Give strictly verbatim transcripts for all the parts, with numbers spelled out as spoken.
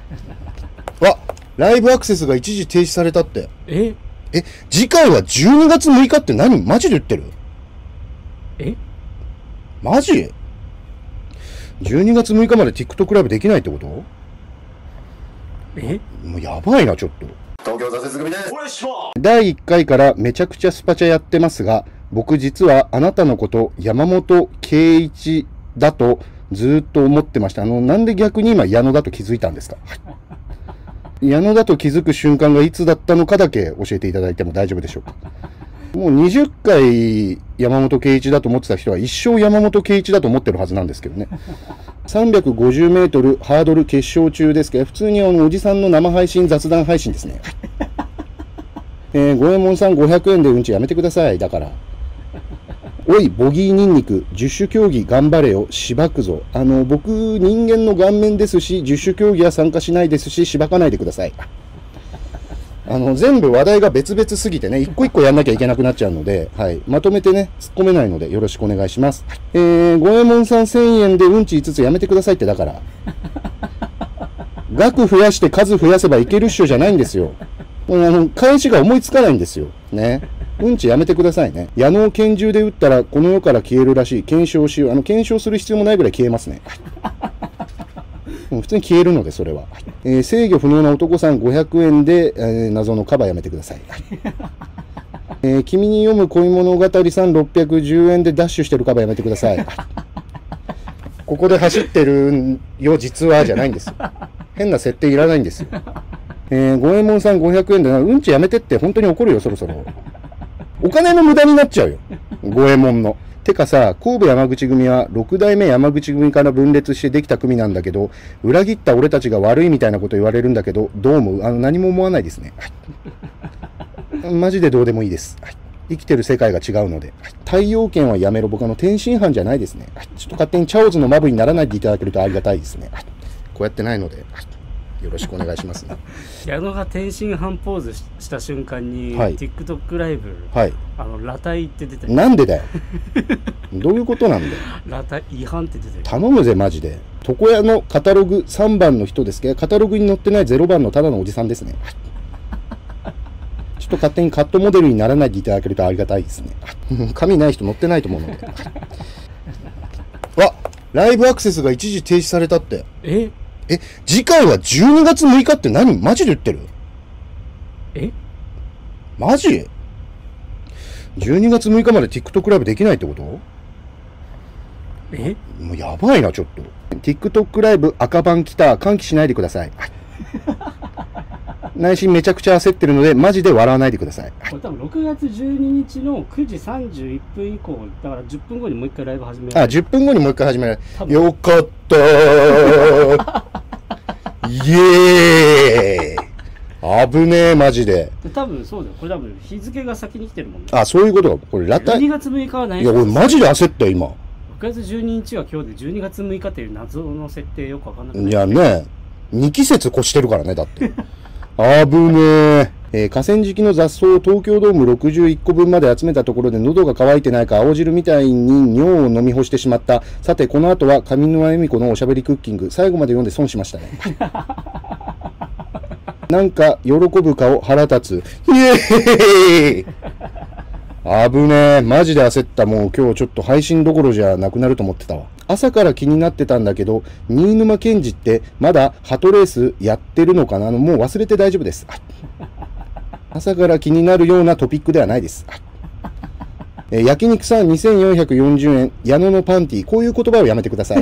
わ、ライブアクセスが一時停止されたって。 ええ、次回はじゅうにがつむいかって何？マジで言ってる？ えマジ？ じゅうにがつむいかまで TikTok ライブできないってこと？ えもうやばいな、ちょっと。 東京挫折組です。お願いします。 だいいっかいからめちゃくちゃスパチャやってますが、僕実はあなたのこと山本圭一だとずーっと思ってました。あの、なんで逆に今矢野だと気づいたんですか？矢野だと気づく瞬間がいつだったのかだけ教えていただいても大丈夫でしょうか？もうにじゅっかい山本圭一だと思ってた人は一生山本圭一だと思ってるはずなんですけどね。さんびゃくごじゅうメートルハードル決勝中ですけど、普通にあのおじさんの生配信雑談配信ですね。えー、五右衛門さんごひゃくえんでうんちやめてください。だから。おい、ボギーニンニク、十種競技頑張れよ、しばくぞ。あの、僕、人間の顔面ですし、十種競技は参加しないですし、しばかないでください。あの、全部話題が別々すぎてね、一個一個やんなきゃいけなくなっちゃうので、はい。まとめてね、突っ込めないので、よろしくお願いします。えー、五右衛門さんせんえんでうんちいつつやめてくださいって、だから。額増やして数増やせばいけるっしょじゃないんですよ。もうあの、返しが思いつかないんですよ。ね。うんちやめてくださいね。矢野を拳銃で撃ったらこの世から消えるらしい。検証しよう。あの、検証する必要もないぐらい消えますね。もう普通に消えるので、それは。えー、制御不能な男さんごひゃくえんで、えー、謎のカバーやめてください。えー、君に読む恋物語さんろっぴゃくじゅうえんでダッシュしてるカバーやめてください。ここで走ってるよ、実は、じゃないんですよ。変な設定いらないんですよ。えー、五右衛門さんごひゃくえんで、うんちやめてって本当に怒るよ、そろそろ。お金の無駄になっちゃうよ。五右衛門の。てかさ、神戸山口組はろくだいめ山口組から分裂してできた組なんだけど、裏切った俺たちが悪いみたいなこと言われるんだけど、どう思う？あの、何も思わないですね。はい、マジでどうでもいいです。はい、生きてる世界が違うので。はい、太陽圏はやめろ。僕あの、天津飯じゃないですね。はい、ちょっと勝手にチャオズのマブにならないでいただけるとありがたいですね。はい、こうやってないので。はい、よろしくお願いしますね。 矢野が天津飯ポーズした瞬間に、 はい、 TikTok ライブ、 はい、 あの裸体って出てる。 なんでだよ。どういうことなんだよ。 裸体違反って出てる。 頼むぜマジで。床屋のカタログさんばんの人ですけど、カタログに載ってないゼロばんのただのおじさんですね。ちょっと勝手にカットモデルにならないでいただけるとありがたいですね。紙ない人載ってないと思うので。わ、ライブアクセスが一時停止されたって。 ええ、次回はじゅうにがつむいかって何？マジで言ってる？ えマジ？ じゅうにがつむいかまで TikTok ライブできないってこと？ えもうやばいな、ちょっと。TikTok ライブ赤番来た。歓喜しないでください。内心めちゃくちゃ焦ってるので、マジで笑わないでください。 これ多分ろくがつじゅうににちのくじさんじゅういっぷん以降、だからじゅっぷんごにもう一回ライブ始める。 あ、じゅっぷんごにもう一回始める。よかったー。イエーイ。危ねえ、マジで。 多分そうだよ。これ多分日付が先に来てるもんね。 あ、そういうことか。これラタイ。 じゅうにがつむいかはない。 いや、俺マジで焦った今。 ろくがつじゅうににちは今日でじゅうにがつむいかっていう謎の設定よくわかんない。 いやね、にきせつ越してるからね、だって。危ねえ。えー、河川敷の雑草を東京ドームろくじゅういっこぶんまで集めたところで喉が渇いてないか青汁みたいに尿を飲み干してしまった。さて、この後は上沼恵美子のおしゃべりクッキング。最後まで読んで損しましたね。なんか、喜ぶ顔腹立つ。イエーイ。危ねえ。マジで焦った。もう今日ちょっと配信どころじゃなくなると思ってたわ。朝から気になってたんだけど、新沼謙治ってまだハトレースやってるのかな？あの、もう忘れて大丈夫です。朝から気になるようなトピックではないです。えー、焼肉さんにせんよんひゃくよんじゅうえん、矢野のパンティ、こういう言葉をやめてください。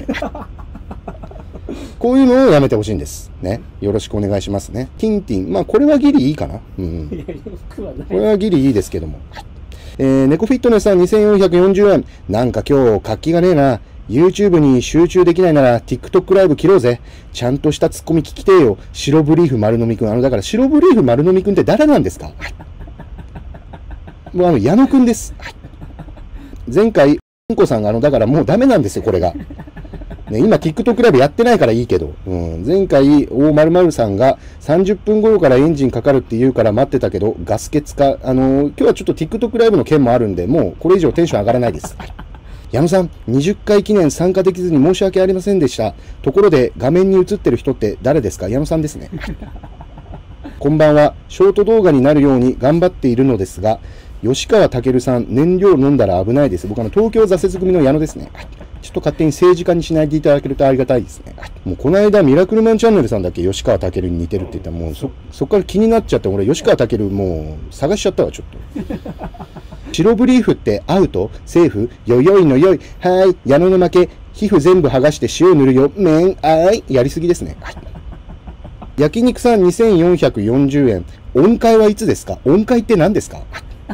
こういうのをやめてほしいんです。ね。よろしくお願いしますね。ティンティン。まあ、これはギリいいかな。うん。これはギリいいですけども。えー、猫フィットネスさんにせんよんひゃくよんじゅうえん。なんか今日活気がねえな。YouTube に集中できないなら TikTok ライブ切ろうぜ。ちゃんとしたツッコミ聞きてえよ。白ブリーフ丸飲みくん。あの、だから白ブリーフ丸飲みくんって誰なんですか？はい、もうあの、矢野くんです。はい、前回、うんこさんがあの、だからもうダメなんですよ、これが。ね、今 TikTok ライブやってないからいいけど、うん、前回、大〇〇さんがさんじゅっぷん頃からエンジンかかるって言うから待ってたけど、ガス欠か、あのー、今日はちょっと TikTok ライブの件もあるんで、もうこれ以上テンション上がらないです。はい、 矢野さん、にじゅっかい記念参加できずに申し訳ありませんでした。ところで、画面に映ってる人って誰ですか？矢野さんですね。こんばんは。ショート動画になるように頑張っているのですが、吉川健さん、燃料飲んだら危ないです。僕、あの、東京挫折組の矢野ですね。ちょっと勝手に政治家にしないでいただけるとありがたいですね。もうこの間、ミラクルマンチャンネルさんだっけ吉川健に似てるって言ったら、もうそ、そっから気になっちゃって、俺、吉川健もう探しちゃったわ、ちょっと。白ブリーフってアウトセーフよよいのよいはーい矢野の負け皮膚全部剥がして塩塗るよめんあいやりすぎですね。焼肉さんにせんよんひゃくよんじゅうえん。音階はいつですか？音階って何ですか？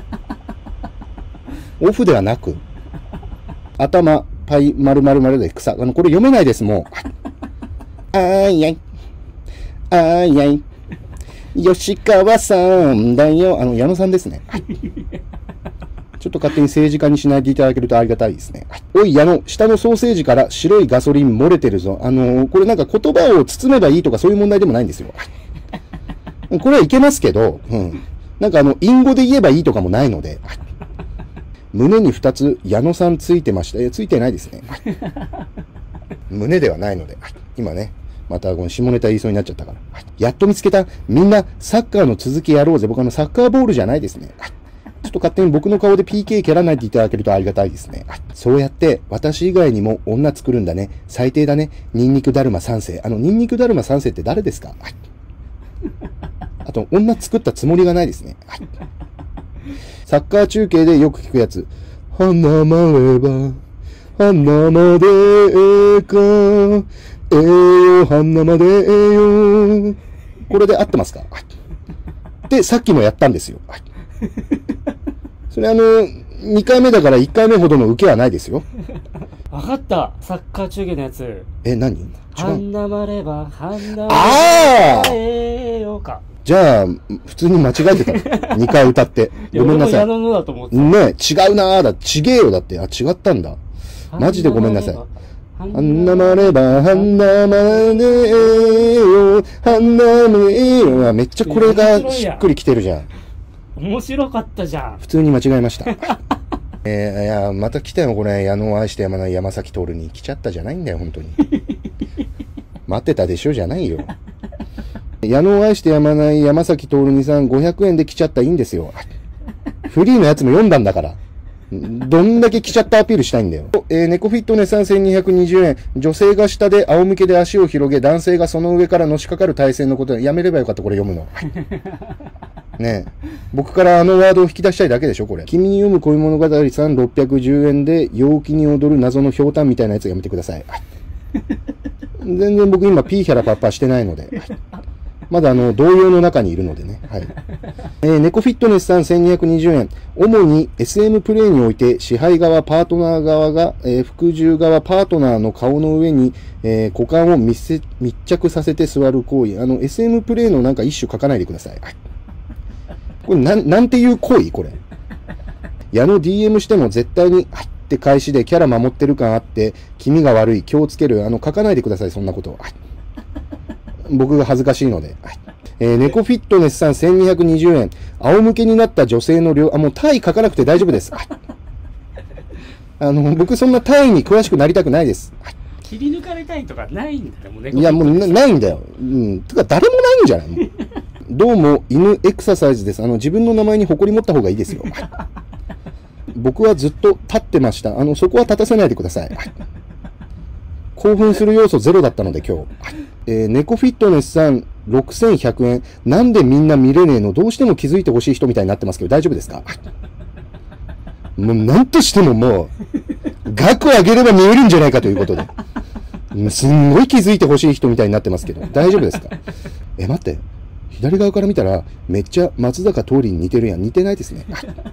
オフではなく頭パイ丸々丸で草。あの、これ読めないです、もう。あーいやい。あーいやい。吉川さんだよ。あの、矢野さんですね。ちょっと勝手に政治家にしないでいただけるとありがたいですね。おい、矢野、下のソーセージから白いガソリン漏れてるぞ。あのー、これなんか言葉を包めばいいとかそういう問題でもないんですよ。これはいけますけど、うん。なんかあの、隠語で言えばいいとかもないので。胸に二つ、矢野さんついてました。え、ついてないですね。胸ではないので。今ね、またこの下ネタ言いそうになっちゃったから。やっと見つけた。みんなサッカーの続きやろうぜ。僕あの、サッカーボールじゃないですね。ちょっと勝手に僕の顔で ピーケー 蹴らないでいただけるとありがたいですね。そうやって私以外にも女作るんだね。最低だね。ニンニクだるま三世。あの、ニンニクだるま三世って誰ですか？あと、女作ったつもりがないですね。サッカー中継でよく聞くやつ。花まれば、花までええか、ええよ、花までええよ。これで合ってますか？で、さっきもやったんですよ。それあの、にかいめだからいっかいめほどの受けはないですよ。 わかった。サッカー中継のやつ。 え、何？違う。 花まれば、花まああれよか。 じゃあ、普通に間違えてた。にかい歌って。ごめんなさい。 いや、俺も矢野のだと思ってた。 ねえ、違うなーだ。ちげえよだって。あ、違ったんだ。マジでごめんなさい。花まれば、花までえよ、花までえよ。めっちゃこれがしっくりきてるじゃん。 面白かったじゃん。 普通に間違えました。えー、いや、また来たよ、これ。矢野を愛してやまない山崎徹に来ちゃったじゃないんだよ、本当に。待ってたでしょじゃないよ。矢野を愛してやまない山崎徹にさんごひゃくえんで来ちゃったいいんですよ。フリーのやつも読んだんだから。どんだけ来ちゃったアピールしたいんだよ。えー、猫フィットネスさんせんにひゃくにじゅうえん。女性が下で仰向けで足を広げ、男性がその上からのしかかる体勢のことで、やめればよかった、これ読むの。ねえ。僕からあのワードを引き出したいだけでしょ、これ。君に読む恋物語さんろっぴゃくじゅうえんで、陽気に踊る謎のひょうたんみたいなやつやめてください。全然僕今ピーヒャラパッパしてないので。まだあの、同様の中にいるのでね。はい。えー、猫フィットネスさんせんにひゃくにじゅうえん。主に エスエム プレイにおいて、支配側、パートナー側が、えー、服従側、パートナーの顔の上に、えー、股間を密接密着させて座る行為。あの、エスエム プレイのなんか一種書かないでください。はい。これなん、なんていう行為これ。矢野 ディーエム しても絶対に、はいって返しでキャラ守ってる感あって、気味が悪い、気をつける。あの、書かないでください、そんなこと。はい。僕が恥ずかしいので。はい。えー、猫フィットネスさんせんにひゃくにじゅうえん。仰向けになった女性の量、あ、もう単位書かなくて大丈夫です。はい。あの、僕そんな単位に詳しくなりたくないです。はい。 切り抜かれたいとかないんだよ、もう猫。 いや、もうなないんだよ。うん。てか、誰もないんじゃないのどうも、犬エクササイズです。あの、自分の名前に誇り持った方がいいですよ。僕はずっと立ってました。あの、そこは立たせないでください。はい。興奮する要素ゼロだったので今日。えー、猫フィットネスさんろくせんひゃくえん。なんでみんな見れねえの？どうしても気づいてほしい人みたいになってますけど大丈夫ですか？もうなんとしてももう、額を上げれば見えるんじゃないかということで。すんごい気づいてほしい人みたいになってますけど大丈夫ですか？え、待って。左側から見たらめっちゃ松坂桃李に似てるやん。似てないですね。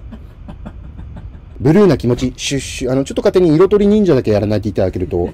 ブルーな気持ち、シュッシュ。あの、ちょっと勝手に色とり忍者だけやらないでいただけると、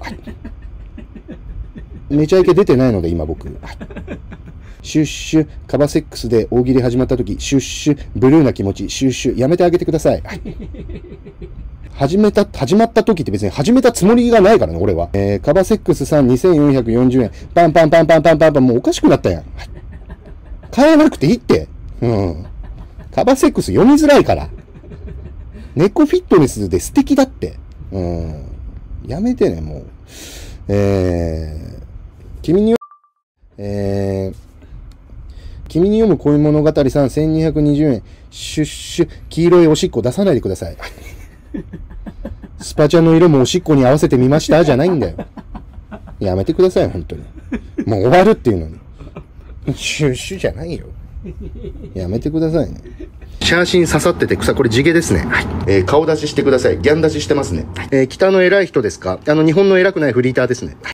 めちゃイケ出てないので、今僕。シュッシュ、カバセックスで大喜利始まった時、シュッシュ、ブルーな気持ち、シュッシュ、やめてあげてください。始めた、始まった時って別に始めたつもりがないからね、俺は。えー、カバセックスさんにせんよんひゃくよんじゅうえん。パンパンパンパンパンパンパン、もうおかしくなったやん。買えなくていいって。うん。カバセックス読みづらいから。猫フィットネスで素敵だって。 うん。やめてね、もう。えー、君に、えー、君に読む恋物語さんせんにひゃくにじゅうえん。シュッシュ、黄色いおしっこ出さないでください。スパチャの色もおしっこに合わせてみましたじゃないんだよ。やめてください、本当に。もう終わるっていうのに。シュッシュじゃないよ。やめてくださいね。シャーシン刺さってて草、これ地毛ですね。はい。えー、顔出ししてください。ギャン出ししてますね。えー、北の偉い人ですか？あの、日本の偉くないフリーターですね。